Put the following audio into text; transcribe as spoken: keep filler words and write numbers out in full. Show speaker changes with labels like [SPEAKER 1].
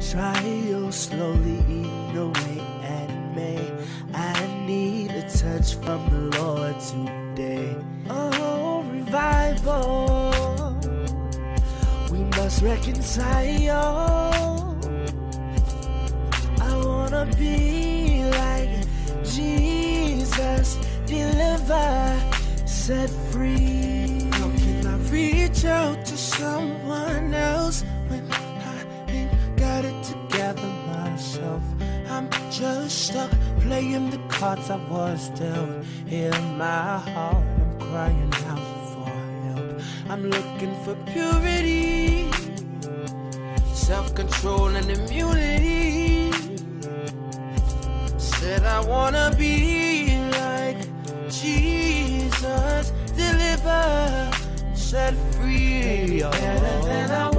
[SPEAKER 1] Trials slowly eat away at me. I need a touch from the Lord today. Oh, revival, we must reconcile. I wanna be like Jesus, deliver, set free. How can I reach out to someone else when I ain't got it together myself? I'm just stuck playing the cards I was dealt. Hear my heart, I'm crying out for help. I'm looking for purity, self-control and immunity. Said I wanna be like Jesus, deliver, set free. Better than I